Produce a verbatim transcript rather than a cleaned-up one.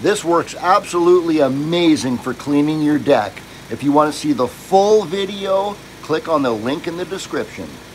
This works absolutely amazing for cleaning your deck. If you want to see the full video, click on the link in the description.